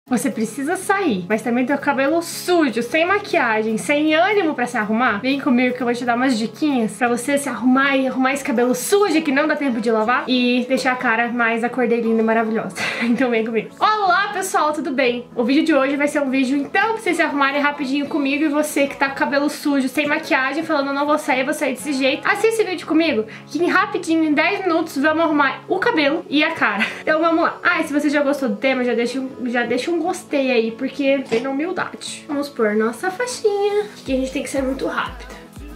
Você precisa sair, mas também tem o cabelo sujo, sem maquiagem, sem ânimo pra se arrumar? Vem comigo que eu vou te dar umas diquinhas pra você se arrumar e arrumar esse cabelo sujo que não dá tempo de lavar e deixar a cara mais acordeirinha e maravilhosa. Então vem comigo. Olá pessoal, tudo bem? O vídeo de hoje vai ser um vídeo então pra vocês se arrumarem rapidinho comigo, e você que tá com o cabelo sujo, sem maquiagem, falando não vou sair desse jeito, assista esse vídeo comigo que rapidinho, em 10 minutos, vamos arrumar o cabelo e a cara. Então vamos lá. Ah, e se você já gostou do tema, já deixa um gostei aí, porque vem na humildade. Vamos pôr nossa faixinha, que a gente tem que ser muito rápida.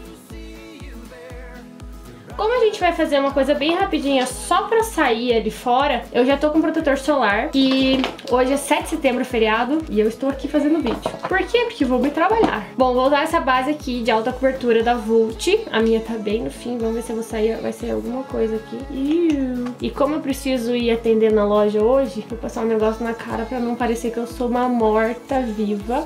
Como a gente vai fazer uma coisa bem rapidinha só pra sair ali fora, eu já tô com protetor solar, e hoje é 7 de setembro, feriado, e eu estou aqui fazendo vídeo. Por quê? Porque vou me trabalhar. Bom, vou usar essa base aqui de alta cobertura da Vult. A minha tá bem no fim, vamos ver se eu vou sair, vai sair alguma coisa aqui. E como eu preciso ir atender na loja hoje, vou passar um negócio na cara pra não parecer que eu sou uma morta-viva.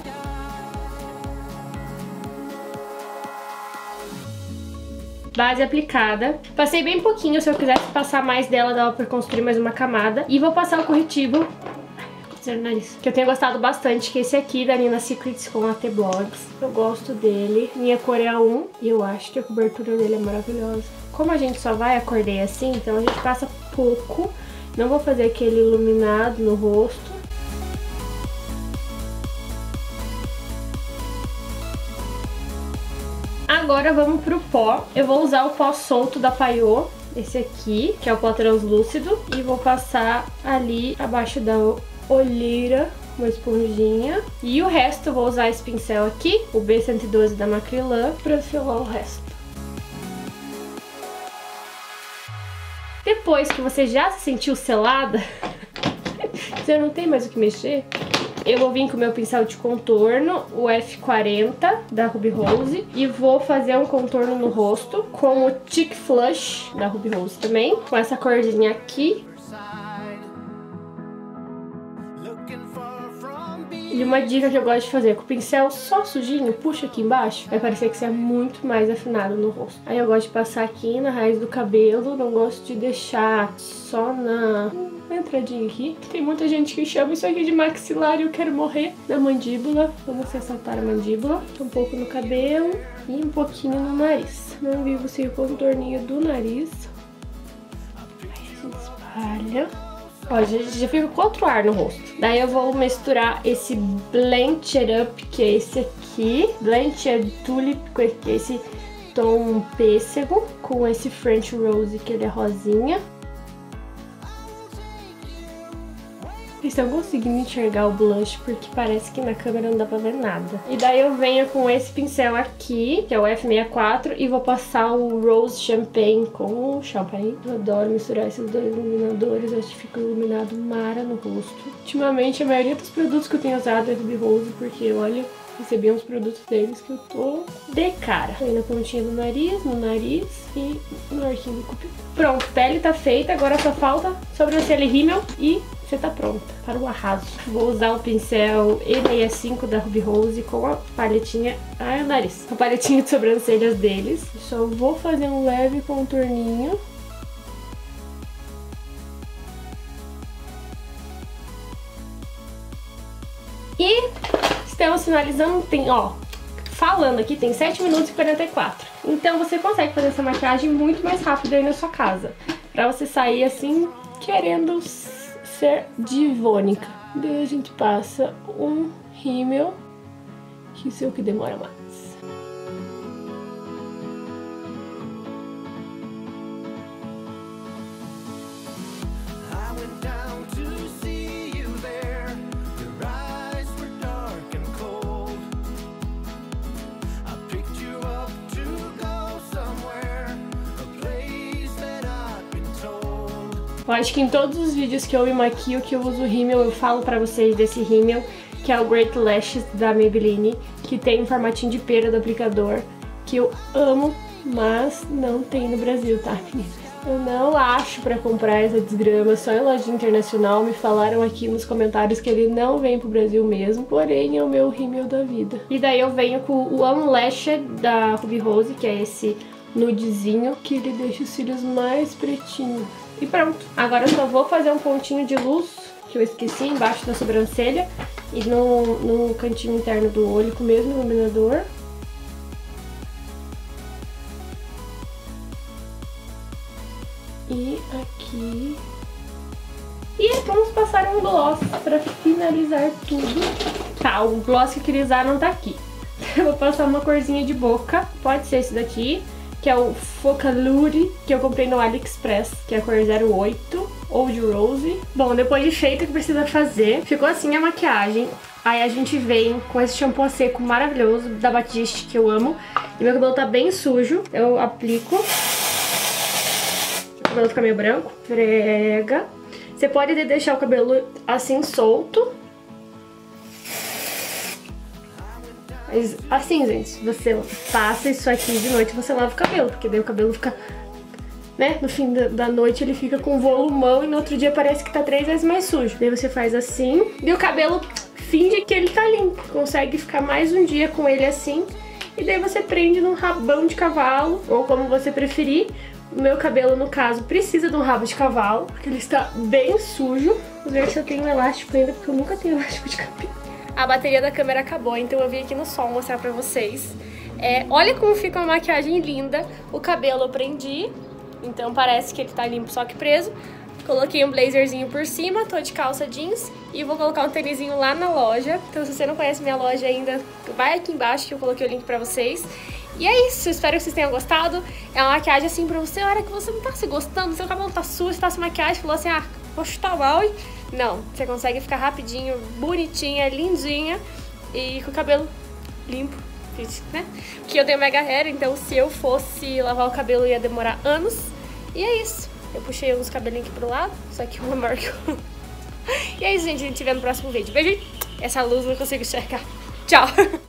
Base aplicada. Passei bem pouquinho, se eu quisesse passar mais dela, dava pra construir mais uma camada. E vou passar o corretivo no nariz, que eu tenho gostado bastante, que é esse aqui da Nina Secrets com a T-Blogs. Eu gosto dele. Minha cor é a 1 e eu acho que a cobertura dele é maravilhosa. Como a gente só vai acordar assim, então a gente passa pouco. Não vou fazer aquele iluminado no rosto. Agora vamos pro pó. Eu vou usar o pó solto da Paiô, esse aqui, que é o pó translúcido, e vou passar ali abaixo da olheira, uma esponjinha. E o resto eu vou usar esse pincel aqui, o B112 da Macrylan, pra filar o resto. Depois que você já se sentiu selada, você não tem mais o que mexer, eu vou vir com o meu pincel de contorno, o F40 da Ruby Rose, e vou fazer um contorno no rosto com o Cheek Flush da Ruby Rose também, com essa corzinha aqui. E uma dica que eu gosto de fazer, com o pincel só sujinho, puxa aqui embaixo, vai parecer que você é muito mais afinado no rosto. Aí eu gosto de passar aqui na raiz do cabelo, não gosto de deixar só na entradinha aqui. Tem muita gente que chama isso aqui de maxilar e eu quero morrer. Na mandíbula, vamos ressaltar a mandíbula. Um pouco no cabelo e um pouquinho no nariz. Não vivo sem o contorninho do nariz. Aí a gente espalha. Ó, já fica com outro ar no rosto. Daí eu vou misturar esse Blend It Up, que é esse aqui. Blend It Tulip, que é esse tom pêssego, com esse French Rose, que ele é rosinha. Vocês estão conseguindo enxergar o blush, porque parece que na câmera não dá pra ver nada. E daí eu venho com esse pincel aqui, que é o F64, e vou passar o Rose Champagne com o Champagne. Eu adoro misturar esses dois iluminadores, acho que fica um iluminado mara no rosto. Ultimamente a maioria dos produtos que eu tenho usado é Ruby Rose, porque olha, recebi uns produtos deles que eu tô de cara. Aí na pontinha do nariz, no nariz e no arquinho do cupido. Pronto, pele tá feita, agora só falta sobrancelha e rímel e você tá pronta para o arraso. Vou usar o pincel E65 da Ruby Rose com a paletinha... Ai, o nariz. A paletinha de sobrancelhas deles. Só vou fazer um leve contorninho. E estamos finalizando, tem, ó, falando aqui, tem 7 minutos e 44. Então você consegue fazer essa maquiagem muito mais rápido aí na sua casa. Pra você sair assim, querendo ser divônica. Daí a gente passa um rímel, que isso é o que demora mais. Eu acho que em todos os vídeos que eu me maquio, que eu uso rímel, eu falo pra vocês desse rímel, que é o Great Lashes da Maybelline, que tem um formatinho de pera do aplicador, que eu amo, mas não tem no Brasil, tá, meninas? Eu não acho pra comprar essa desgrama, só em loja internacional. Me falaram aqui nos comentários que ele não vem pro Brasil mesmo, porém é o meu rímel da vida. E daí eu venho com o Unlashed da Ruby Rose, que é esse nudezinho, que ele deixa os cílios mais pretinhos. E pronto. Agora eu só vou fazer um pontinho de luz, que eu esqueci, embaixo da sobrancelha, e no cantinho interno do olho com o mesmo iluminador. E aqui. E vamos passar um gloss pra finalizar tudo. Tá, o gloss que eu queria usar não tá aqui. Eu vou passar uma corzinha de boca, pode ser esse daqui, que é o Focalure, que eu comprei no AliExpress, que é a cor 08, Old Rose. Bom, depois de feito o que precisa fazer, ficou assim a maquiagem. Aí a gente vem com esse shampoo a seco maravilhoso da Batiste, que eu amo. E meu cabelo tá bem sujo, eu aplico. O cabelo fica meio branco, esfrega. Você pode deixar o cabelo assim solto. Mas assim, gente, você passa isso aqui de noite e você lava o cabelo, porque daí o cabelo fica, né, no fim da noite ele fica com volumão e no outro dia parece que tá 3 vezes mais sujo. Daí você faz assim e o cabelo finge que ele tá limpo, consegue ficar mais um dia com ele assim. E daí você prende num rabão de cavalo, ou como você preferir. O meu cabelo, no caso, precisa de um rabo de cavalo, porque ele está bem sujo. Vou ver se eu tenho um elástico ainda, porque eu nunca tenho elástico de cabelo. A bateria da câmera acabou, então eu vim aqui no sol mostrar pra vocês. Olha como fica uma maquiagem linda. O cabelo eu prendi, então parece que ele tá limpo, só que preso. Coloquei um blazerzinho por cima, tô de calça jeans e vou colocar um tênisinho lá na loja. Então se você não conhece minha loja ainda, vai aqui embaixo que eu coloquei o link pra vocês. E é isso, espero que vocês tenham gostado. É uma maquiagem assim pra você, a hora que você não tá se gostando, seu cabelo tá sujo, você tá sem maquiagem, falou assim, vou chutar o balde. Não, você consegue ficar rapidinho, bonitinha, lindinha e com o cabelo limpo, né? Porque eu tenho mega hair, então se eu fosse lavar o cabelo ia demorar anos. E é isso. Eu puxei uns cabelinhos aqui pro lado, só que uma maior que o... E é isso, gente. A gente se vê no próximo vídeo. Beijo. Essa luz eu não consigo enxergar. Tchau.